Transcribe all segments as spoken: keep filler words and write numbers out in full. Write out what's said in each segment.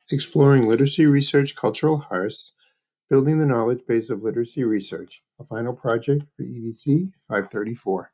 Exploring Literacy Research Cultural Hearths, Building the Knowledge Base of Literacy Research, a final project for E D C five thirty-four.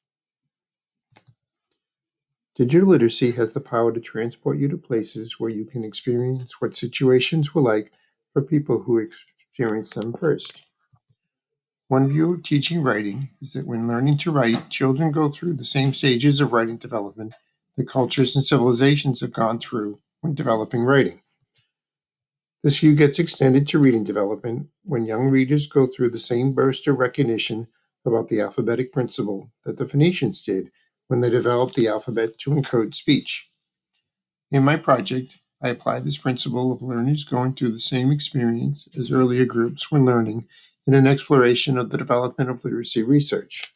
Digital literacy has the power to transport you to places where you can experience what situations were like for people who experienced them first. One view of teaching writing is that when learning to write, children go through the same stages of writing development that cultures and civilizations have gone through when developing writing. This view gets extended to reading development when young readers go through the same burst of recognition about the alphabetic principle that the Phoenicians did when they developed the alphabet to encode speech. In my project, I apply this principle of learners going through the same experience as earlier groups when learning in an exploration of the development of literacy research.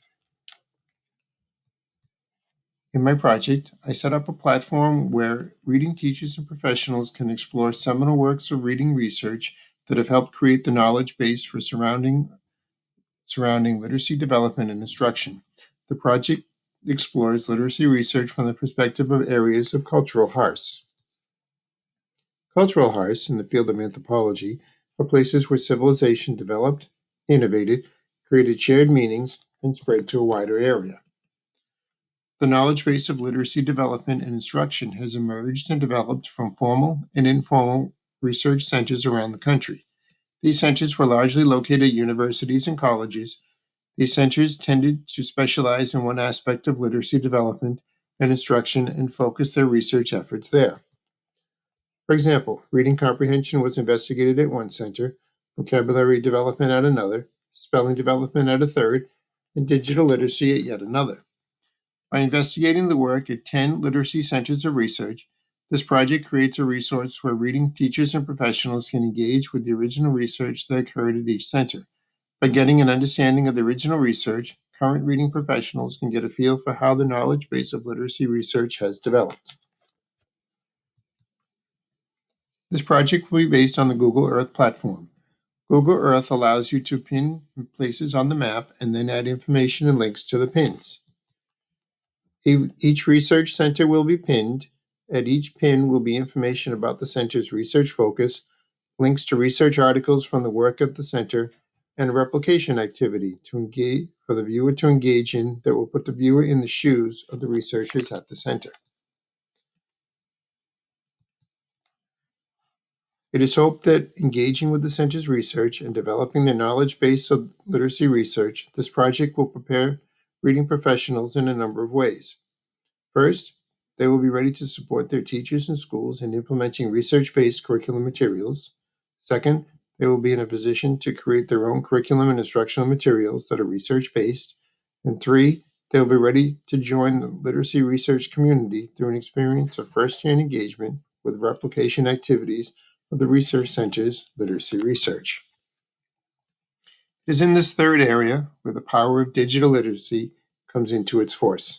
In my project, I set up a platform where reading teachers and professionals can explore seminal works of reading research that have helped create the knowledge base for surrounding, surrounding literacy development and instruction. The project explores literacy research from the perspective of areas of cultural hearths. Cultural hearths in the field of anthropology are places where civilization developed, innovated, created shared meanings, and spread to a wider area. The knowledge base of literacy development and instruction has emerged and developed from formal and informal research centers around the country. These centers were largely located at universities and colleges. These centers tended to specialize in one aspect of literacy development and instruction and focus their research efforts there. For example, reading comprehension was investigated at one center, vocabulary development at another, spelling development at a third, and digital literacy at yet another. By investigating the work at ten literacy centers of research, this project creates a resource where reading teachers and professionals can engage with the original research that occurred at each center. By getting an understanding of the original research, current reading professionals can get a feel for how the knowledge base of literacy research has developed. This project will be based on the Google Earth platform. Google Earth allows you to pin places on the map and then add information and links to the pins. Each research center will be pinned. At each pin will be information about the center's research focus, links to research articles from the work at the center, and a replication activity to engage for the viewer to engage in that will put the viewer in the shoes of the researchers at the center. It is hoped that engaging with the center's research and developing the knowledge base of literacy research, this project will prepare reading professionals in a number of ways. First, they will be ready to support their teachers and schools in implementing research-based curriculum materials. Second, they will be in a position to create their own curriculum and instructional materials that are research-based. And three, they will be ready to join the literacy research community through an experience of first-hand engagement with replication activities of the research center's literacy research. It is in this third area where the power of digital literacy comes into its force.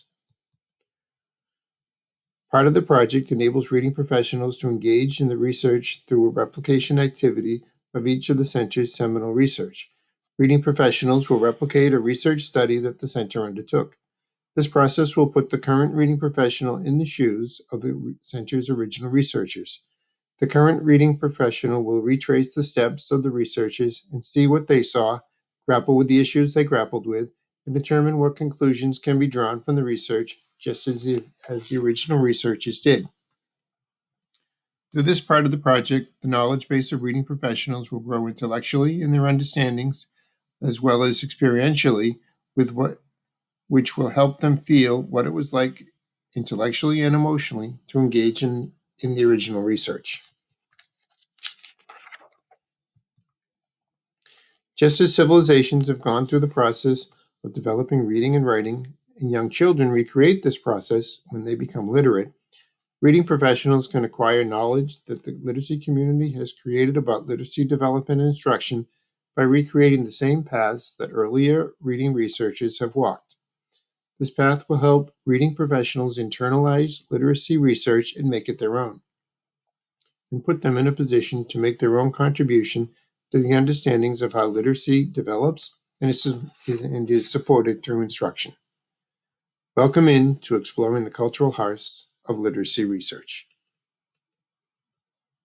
Part of the project enables reading professionals to engage in the research through a replication activity of each of the center's seminal research. Reading professionals will replicate a research study that the center undertook. This process will put the current reading professional in the shoes of the center's original researchers. The current reading professional will retrace the steps of the researchers and see what they saw, grapple with the issues they grappled with, and determine what conclusions can be drawn from the research, just as the, as the original researchers did. Through this part of the project, the knowledge base of reading professionals will grow intellectually in their understandings, as well as experientially, with what, which will help them feel what it was like intellectually and emotionally to engage in, in the original research. Just as civilizations have gone through the process of developing reading and writing, and young children recreate this process when they become literate, reading professionals can acquire knowledge that the literacy community has created about literacy development and instruction by recreating the same paths that earlier reading researchers have walked. This path will help reading professionals internalize literacy research and make it their own, and put them in a position to make their own contribution to the understandings of how literacy develops and is, and is supported through instruction. Welcome in to Exploring the Cultural Hearths of Literacy Research.